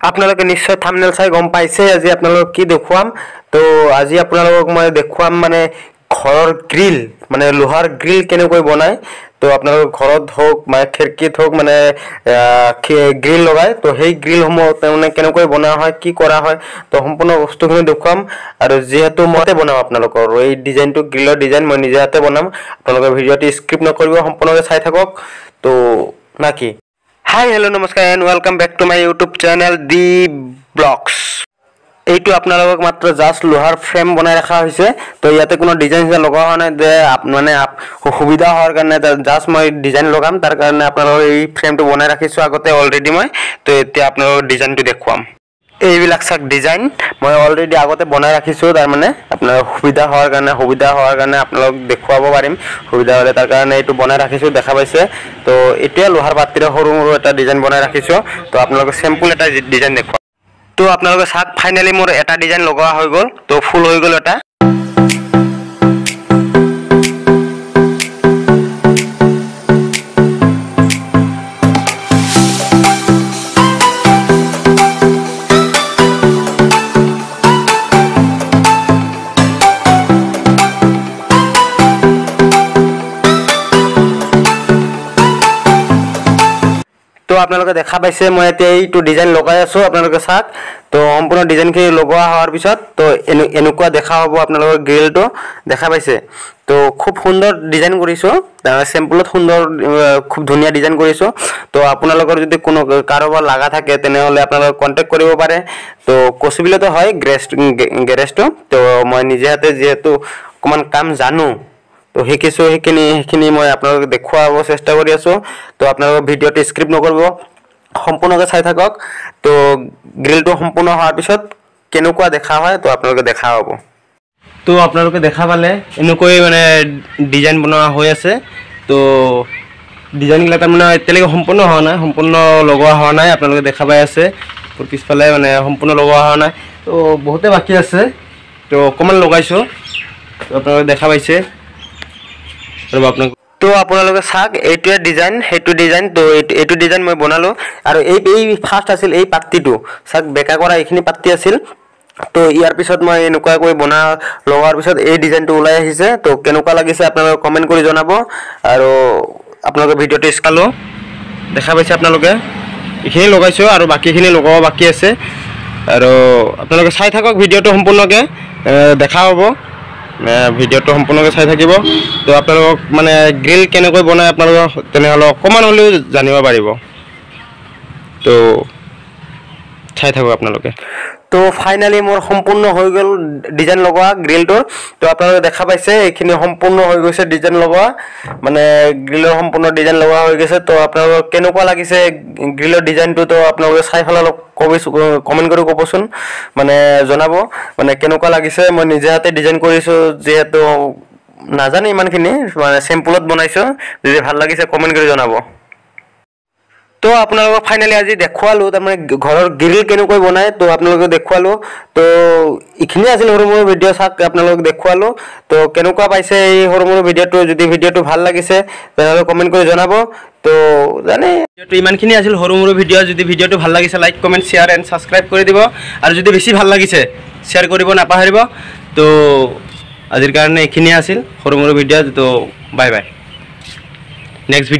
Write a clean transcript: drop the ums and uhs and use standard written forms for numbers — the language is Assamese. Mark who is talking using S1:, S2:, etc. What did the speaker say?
S1: আপোনালোকে নিশ্চয় থাম্বনেল চাই গম পাইছে আজি আপোনালোকক কি দেখুৱাম তো আজি আপোনালোকক মই দেখুৱাম মানে ঘৰৰ গ্ৰিল মানে লোহাৰ গ্ৰিল কেনেকৈ বনায় তো আপোনালোক ঘৰত হোক মানে খিৰকিত হোক মানে গ্ৰিল লগায় তো সেই গ্ৰিলসমূহ মানে কেনেকৈ বনোৱা হয় কি কৰা হয় তো সম্পূৰ্ণ বস্তুখিনি দেখুৱাম আৰু যেহেতু মতে বনাম আপোনালোকৰ এই ডিজাইনটো গ্ৰিলৰ ডিজাইন মই নিজে হাতে বনাম আপোনালোকে ভিডিঅ'টি স্কিপ নকৰিব সম্পূৰ্ণকৈ চাই থাকক তো নাকি Hi, hello, namaskar and welcome back to my YouTube channel, The Blocks. এইটো আপোনালোকক মাত্ৰ জাস্ট লোহাৰ ফ্ৰেম বনাই ৰাখা হৈছে তো ইয়াতে কোনো ডিজাইন লগোৱা হোৱা নাই যে মানে সুবিধা হোৱাৰ কাৰণে জাস্ট মই ডিজাইন লগাম তাৰ কাৰণে আপোনালোকৰ এই ফ্ৰেমটো বনাই ৰাখিছো আগতে অলৰেডি মই তো এতিয়া আপোনালোকক ডিজাইনটো দেখুৱাম এইবিলাক চাক ডিজাইন মই অলৰেডি আগতে বনাই ৰাখিছো তাৰ মানে আপোনাৰ সুবিধা হোৱাৰ কাৰণে আপোনালোক দেখুৱাব পাৰিম সুবিধা হ'লে তাৰ কাৰণে এইটো বনাই ৰাখিছো দেখা পাইছে তো এতিয়া লোহাৰ পাত্তিৰে সৰু সৰু এটা ডিজাইন বনাই ৰাখিছো তো আপোনালোক সিম্পল এটা ডিজাইন দেখুৱাম তো আপোনালোকে চাক ফাইনালি মোৰ এটা ডিজাইন লগোৱা হৈ গ'ল তো ফুল হৈ গ'ল এটা তো আপোনালোকে দেখা পাইছে মই এতিয়া এইটো ডিজাইন লগাই আছো আপোনালোকে চাক তো সম্পূৰ্ণ ডিজাইনখিনি লগোৱা হোৱাৰ পিছত তো এনেকুৱা দেখা হ'ব আপোনালোকৰ গ্ৰিলটো দেখা পাইছে তো খুব সুন্দৰ ডিজাইন কৰিছো সিম্পলত সুন্দৰ খুব ধুনীয়া ডিজাইন কৰিছো তো আপোনালোকৰ যদি কোনো কাৰোবাৰ লাগা থাকে তেনেহলে আপোনালোক কন্টাক্ট কৰিব পাৰে তো কসবিলতে হয় গেৰেজটো তো মই নিজে হাতে যেহেতু অকমান কাম জানো তো শিকিছো সেইখিনি মই আপোনালোকক দেখুৱাব চেষ্টা কৰি আছো তো আপোনালোক ভিডিঅ'টো স্ক্ৰিপ্ট নকৰিব সম্পূৰ্ণকৈ চাই থাকক তো গ্ৰিলটো সম্পূৰ্ণ হোৱাৰ পিছত কেনেকুৱা দেখা হয় তো আপোনালোকে দেখা হ'ব তো আপোনালোকে দেখা পালে এনেকৈ মানে ডিজাইন বনোৱা হৈ আছে তো ডিজাইনবিলাক মানে এতিয়ালৈকে সম্পূৰ্ণ হোৱা নাই সম্পূৰ্ণ লগোৱা হোৱা নাই আপোনালোকে দেখা পাই আছে পিছফালে মানে সম্পূৰ্ণ লগোৱা হোৱা নাই তো বহুতে বাকি আছে তো অকমান লগাইছো তো আপোনালোকে দেখা পাইছে তো আপোনালোকে চাক এইটো ডিজাইন হেতু ডিজাইন তো এইটো ডিজাইন মই বনালো আৰু এই ফাৰ্স্ট আছিল এই পাত্তিটো চাক বেকা কৰা এইখিনি পাত্তি আছিল তো ইয়াৰ পিছত মই এনেকুৱা কৈ বনা লগাৰ পিছত এই ডিজাইনটো ওলাই আহিছে তো কেনেকুৱা লাগিছে আপোনালোকে কমেন্ট কৰি জনাব আৰু আপোনালোকে ভিডিঅ'টো স্কালো দেখা পাইছে আপোনালোকে এইখিনি লগাইছো আৰু বাকিখিনি লগাব বাকি আছে আৰু আপোনালোকে চাই থাকক ভিডিঅ'টো সম্পূৰ্ণকৈ দেখা হ'ব ভিডিঅ'টো সম্পূৰ্ণকৈ চাই থাকিব তো আপোনালোক মানে গ্ৰিল কেনেকৈ বনায় আপোনালোক তেনেহ'লে অকমান হ'লেও জানিব পাৰিব তো চাই থাকক আপোনালোকে তো ফাইনালি মোৰ সম্পূৰ্ণ হৈ গ'ল ডিজাইন লগোৱা গ্ৰিলটোৰ তো আপোনালোকে দেখা পাইছে এইখিনি সম্পূৰ্ণ হৈ গৈছে ডিজাইন লগোৱা মানে গ্ৰিলৰ সম্পূৰ্ণ ডিজাইন লগোৱা হৈ গৈছে তো আপোনালোক কেনেকুৱা লাগিছে গ্ৰিলৰ ডিজাইনটো তো আপোনালোকে চাই ফেলাই অলপ কমেন্ট কৰি ক'বচোন মানে জনাব মানে কেনেকুৱা লাগিছে মই নিজে হাতে ডিজাইন কৰিছো যেহেতু নাজানো ইমানখিনি মানে সিম্পলত বনাইছো যদি ভাল লাগিছে কমেন্ট কৰি জনাব তো আপোনালোকক ফাইনালি আজি দেখুৱালো তাৰমানে ঘৰৰ গ্ৰিল কেনেকৈ বনায় তো আপোনালোকে দেখুৱালো তো ইখিনি আছিল সৰুমুৰু ভিডিঅ' চাক আপোনালোকক দেখুৱালো তো কেনেকুৱা পাইছে এই সৰুমুৰু ভিডিঅ'টো যদি ভিডিঅ'টো ভাল লাগিছে তেনেহ'লে কমেন্ট কৰি জনাব তো জানে ভিডিঅ'টো ইমানখিনি আছিল সৰুমুৰু ভিডিঅ' যদি ভিডিঅ'টো ভাল লাগিছে like comment share and subscribe কৰি দিব আৰু যদি বেছি ভাল লাগিছে শ্বেয়াৰ কৰিব নাপাহৰিব তো আজিৰ কাৰণে এইখিনি আছিল সৰুমুৰু ভিডিঅ' তো বাই বাই নেক্সট